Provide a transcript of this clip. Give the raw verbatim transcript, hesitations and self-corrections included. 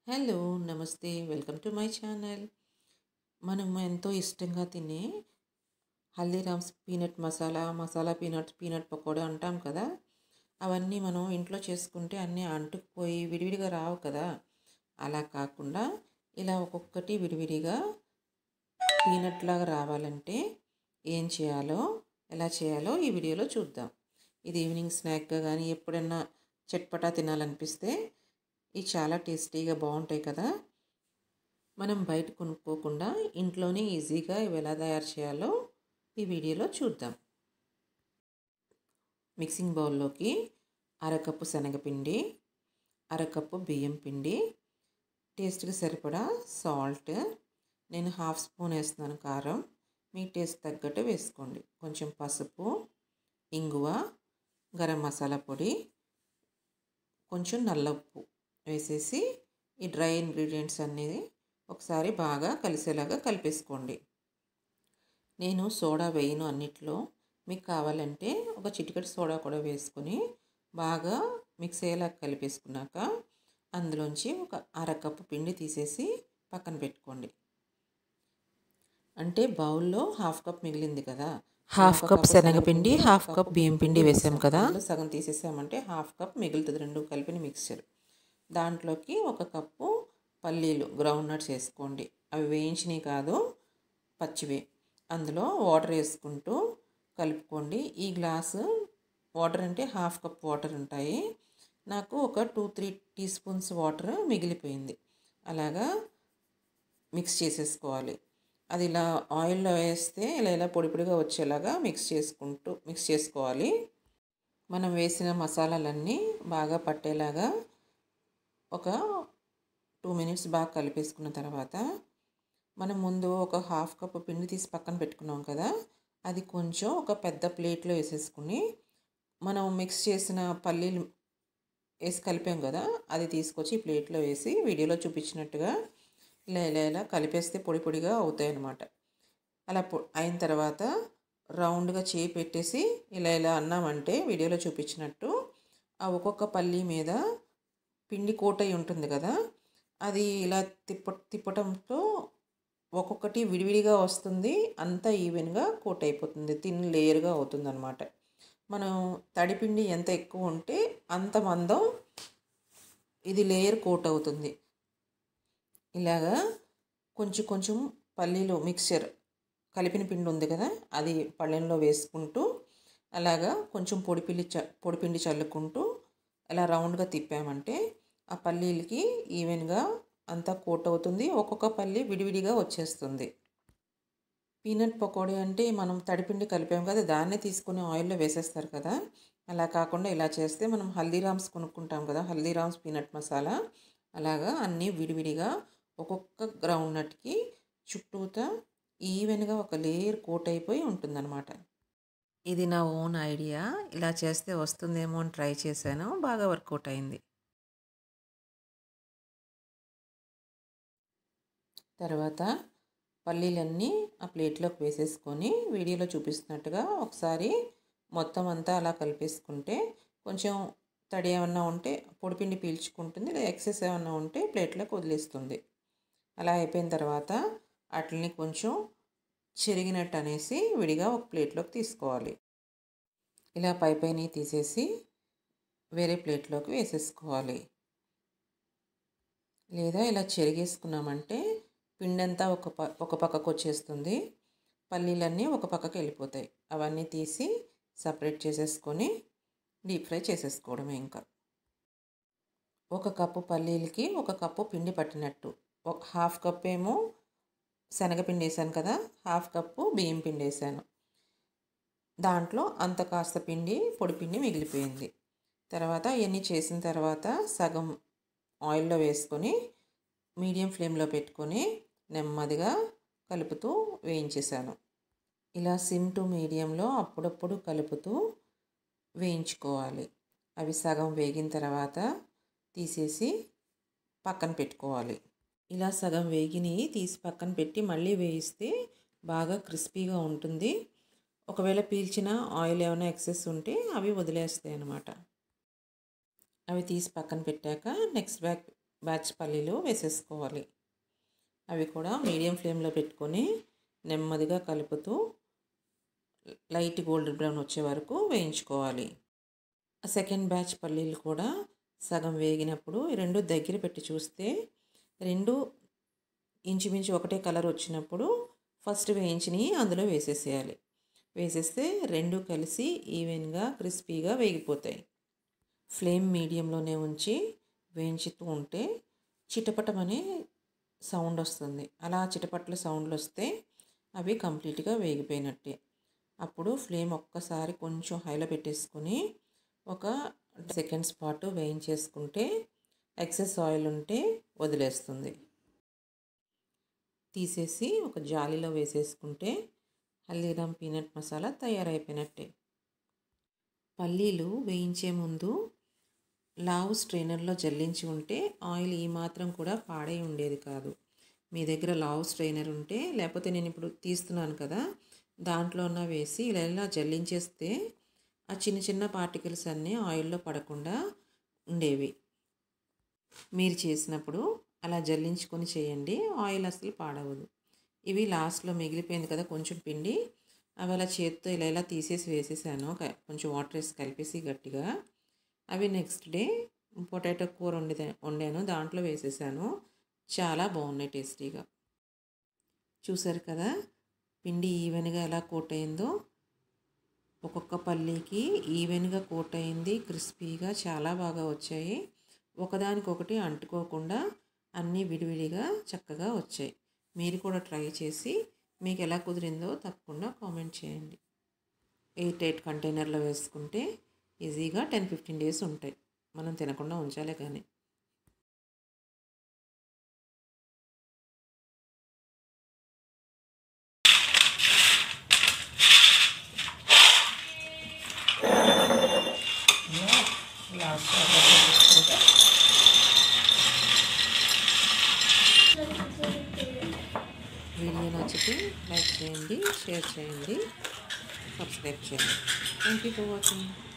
Hello నమస్తే welcome to my channel. మనం ఎంతో ఇష్టంగా తినే Haldiram's peanut masala masala peanut peanut pakoda అంటాం కదా. అవన్నీ మనం ఇంట్లో చేసుకుంటే అన్నీ అంటుకుపోయి విడివిడిగా రావు కదా. అలా కాకుండా ఇలా ఒక్కొక్కటి విడివిడిగా పీనట్ లాగా రావాలంటే ఏం చేయాలో ఎలా చేయాలో ఈ వీడియోలో చూద్దాం. ఇది ఈవినింగ్ స్నాక్గా కానీ ఎప్పుడన్నా చట్పటా తినాలనిపిస్తే ఇవి చాలా టేస్టీగా బాగుంటాయి కదా. మనం బయట కొనుక్కోకుండా ఇంట్లోనే ఈజీగా ఇవి ఎలా తయారు చేయాలో ఈ వీడియోలో చూద్దాం. మిక్సింగ్ బౌల్లోకి అరకప్పు శనగపిండి, అరకప్పు బియ్యం పిండి, టేస్ట్కి సరిపడా సాల్ట్, నేను హాఫ్ స్పూన్ వేస్తున్నాను కారం, మీ టేస్ట్ తగ్గట్టు వేసుకోండి. కొంచెం పసుపు, ఇంగువ, గరం మసాలా పొడి, కొంచెం నల్ల ఉప్పు వేసేసి ఈ డ్రై ఇంగ్రీడియంట్స్ అనేది ఒకసారి బాగా కలిసేలాగా కలిపేసుకోండి. నేను సోడా వేయను అన్నిట్లో, మీకు కావాలంటే ఒక చిటికెడు సోడా కూడా వేసుకొని బాగా మిక్స్ అయ్యేలా కలిపేసుకున్నాక అందులోంచి ఒక అరకప్పు పిండి తీసేసి పక్కన పెట్టుకోండి. అంటే బౌల్లో హాఫ్ కప్ మిగిలింది కదా, హాఫ్ కప్ శనగపిండి హాఫ్ కప్ బియ్యం పిండి వేసాం కదా, సగం తీసేసామంటే హాఫ్ కప్ మిగులుతుంది రెండు కలిపిన మిక్స్చర్. దాంట్లోకి ఒక కప్పు పల్లీలు గ్రౌండ్ నట్స్ వేసుకోండి, అవి వేయించినవి కాదు పచ్చివే. అందులో వాటర్ వేసుకుంటూ కలుపుకోండి. ఈ గ్లాసు వాటర్ అంటే హాఫ్ కప్ వాటర్ ఉంటాయి, నాకు ఒక two three teaspoons water మిగిలిపోయింది. అలాగా మిక్స్ చేసేసుకోవాలి. అది ఇలా ఆయిల్లో వేస్తే ఇలా ఇలా పొడి పొడిగా వచ్చేలాగా మిక్స్ చేసుకుంటూ మిక్స్ చేసుకోవాలి. మనం వేసిన మసాలాలన్నీ బాగా పట్టేలాగా ఒక టూ మినిట్స్ బాగా కలిపేసుకున్న తర్వాత మనం ముందు ఒక హాఫ్ కప్ పిండి తీసి పక్కన పెట్టుకున్నాం కదా, అది కొంచెం ఒక పెద్ద ప్లేట్లో వేసేసుకుని మనం మిక్స్ చేసిన పల్లీలు వేసి కలిపాం కదా, అది తీసుకొచ్చి ఈ ప్లేట్లో వేసి వీడియోలో చూపించినట్టుగా ఇలా ఇలా ఇలా కలిపేస్తే పొడి పొడిగా అవుతాయి అన్నమాట. అలా పొ అయిన తర్వాత రౌండ్గా చేయి పెట్టేసి ఇలా ఇలా అన్నామంటే వీడియోలో చూపించినట్టు ఆ ఒక్కొక్క పల్లీ మీద పిండి కోట్ అయి ఉంటుంది కదా, అది ఇలా తిప్ప తిప్పటంతో ఒక్కొక్కటి విడివిడిగా వస్తుంది, అంతా ఈవెన్గా కోట్ అయిపోతుంది, తిన్ లేయర్గా అవుతుంది అనమాట. మనం తడిపిండి ఎంత ఎక్కువ ఉంటే అంత మందం ఇది లేయర్ కోట్ అవుతుంది. ఇలాగా కొంచెం కొంచెం పల్లీలు మిక్చర్ కలిపిన పిండి ఉంది కదా, అది పళ్ళెంలో వేసుకుంటూ అలాగా కొంచెం పొడిపిండి చ పొడిపిండి చల్లుకుంటూ అలా రౌండ్గా తిప్పామంటే ఆ పల్లీలకి ఈవెన్గా అంతా కోట్ అవుతుంది, ఒక్కొక్క పల్లి విడివిడిగా వచ్చేస్తుంది. పీనట్ పకోడీ అంటే మనం తడిపిండి కలిపాం కదా, దాన్నే తీసుకుని ఆయిల్లో వేసేస్తారు కదా. అలా కాకుండా ఇలా చేస్తే మనం హల్దీరామ్స్ కొనుక్కుంటాం కదా, హల్దీరామ్స్ పీనట్ మసాలా, అలాగా అన్నీ విడివిడిగా ఒక్కొక్క గ్రౌండ్ నట్కి చుట్టూతా ఈవెన్గా ఒక లేయర్ కోట్ అయిపోయి ఉంటుందన్నమాట. ఇది నా ఓన్ ఐడియా, ఇలా చేస్తే వస్తుందేమో అని ట్రై చేశాను, బాగా వర్కౌట్ అయింది. తర్వాత పల్లీలన్నీ ఆ ప్లేట్లోకి వేసేసుకొని వీడియోలో చూపిస్తున్నట్టుగా ఒకసారి మొత్తం అంతా అలా కలిపేసుకుంటే కొంచెం తడి ఏమన్నా ఉంటే పొడిపిండి పీల్చుకుంటుంది, లేదా ఎక్సెస్ ఏమన్నా ఉంటే ప్లేట్లోకి వదిలేస్తుంది. అలా అయిపోయిన తర్వాత వాటిని కొంచెం చెరిగినట్టు అనేసి విడిగా ఒక ప్లేట్లోకి తీసుకోవాలి. ఇలా పై పైన తీసేసి వేరే ప్లేట్లోకి వేసేసుకోవాలి. లేదా ఇలా చెరిగేసుకున్నామంటే పిండి అంతా ఒక ప ఒక పక్కకు వచ్చేస్తుంది, పల్లీలన్నీ ఒక పక్కకు వెళ్ళిపోతాయి. అవన్నీ తీసి సపరేట్ చేసేసుకొని డీప్ ఫ్రై చేసేసుకోవడమే. ఇంకా ఒక కప్పు పల్లీలకి ఒక కప్పు పిండి పట్టినట్టు, ఒక హాఫ్ కప్ ఏమో శనగపిండి వేసాను కదా, హాఫ్ కప్పు బియ్యం పిండి వేసాను, దాంట్లో అంత కాస్త పిండి పొడి పిండి మిగిలిపోయింది. తర్వాత ఇవన్నీ చేసిన తర్వాత సగం ఆయిల్లో వేసుకొని మీడియం ఫ్లేమ్లో పెట్టుకొని నెమ్మదిగా కలుపుతూ వేయించేసాను. ఇలా సిమ్ టు మీడియంలో అప్పుడప్పుడు కలుపుతూ వేయించుకోవాలి. అవి సగం వేగిన తర్వాత తీసేసి పక్కన పెట్టుకోవాలి. ఇలా సగం వేగిని తీసి పక్కన పెట్టి మళ్ళీ వేయిస్తే బాగా క్రిస్పీగా ఉంటుంది. ఒకవేళ పీల్చిన ఆయిల్ ఏమైనా ఎక్సెస్ ఉంటే అవి వదిలేస్తాయి అన్నమాట. అవి తీసి పక్కన పెట్టాక నెక్స్ట్ బ్యాచ్ బ్యాచ్ పల్లీలు వేసేసుకోవాలి. అవి కూడా మీడియం ఫ్లేమ్లో పెట్టుకొని నెమ్మదిగా కలుపుతూ లైట్ గోల్డ్ బ్రౌన్ వచ్చే వరకు వేయించుకోవాలి. సెకండ్ బ్యాచ్ పల్లీలు కూడా సగం వేగినప్పుడు రెండు దగ్గర పెట్టి చూస్తే రెండు ఇంచుమించు ఒకటే కలర్ వచ్చినప్పుడు ఫస్ట్ వేయించినవి అందులో వేసేసేయాలి. వేసేస్తే రెండు కలిసి ఈవెన్గా క్రిస్పీగా వేగిపోతాయి. ఫ్లేమ్ మీడియంలోనే ఉంచి వేయించుతూ ఉంటే చిటపటమనే సౌండ్ వస్తుంది. అలా చిటపట్ల సౌండ్లు వస్తే అవి కంప్లీట్గా వేగిపోయినట్టే. అప్పుడు ఫ్లేమ్ ఒక్కసారి కొంచెం హైలో పెట్టేసుకొని ఒక సెకండ్స్ పాటు వేయించేసుకుంటే ఎక్సెస్ ఆయిల్ ఉంటే వదిలేస్తుంది. తీసేసి ఒక జాలీలో వేసేసుకుంటే హల్దీరామ్ పీనట్ మసాలా తయారైపోయినట్టే. పల్లీలు వేయించే ముందు లావు స్ట్రైనర్లో జల్లించి ఉంటే ఆయిల్ ఈ మాత్రం కూడా పాడై ఉండేది కాదు. మీ దగ్గర లావు స్ట్రైనర్ ఉంటే, లేకపోతే నేను ఇప్పుడు తీస్తున్నాను కదా దాంట్లోన వేసి ఇలా ఇలా జల్లించేస్తే ఆ చిన్న చిన్న పార్టికల్స్ అన్నీ ఆయిల్లో పడకుండా ఉండేవి. మీరు చేసినప్పుడు అలా జల్లించుకొని చేయండి, ఆయిల్ అసలు పాడవదు. ఇవి లాస్ట్లో మిగిలిపోయింది కదా కొంచెం పిండి, అవి అలా చేత్తో ఇలా ఇలా తీసేసి వేసేసాను, కొంచెం వాటర్ వేసి కలిపేసి గట్టిగా. అవి నెక్స్ట్ డే పొటాటో కూర వండి వండాను దాంట్లో వేసేసాను. చాలా బాగున్నాయి టేస్టీగా. చూసారు కదా పిండి ఈవెన్గా ఎలా కోట్ అయిందో. ఒక్కొక్క పల్లీకి ఈవెన్గా కోట్ అయింది, క్రిస్పీగా చాలా బాగా వచ్చాయి. ఒకదానికొకటి అంటుకోకుండా అన్నీ విడివిడిగా చక్కగా వచ్చాయి. మీరు కూడా ట్రై చేసి మీకు ఎలా కుదిరిందో తప్పకుండా కామెంట్ చేయండి. ఎయిట్ ఎయిట్ కంటైనర్లో వేసుకుంటే ఈజీగా టెన్ ఫిఫ్టీన్ డేస్ ఉంటాయి, మనం తినకుండా ఉంచాలే కానీ. వీడియో నచ్చితే లైక్ చేయండి, షేర్ చేయండి, సబ్స్క్రైబ్ చేయండి. Thank you for watching.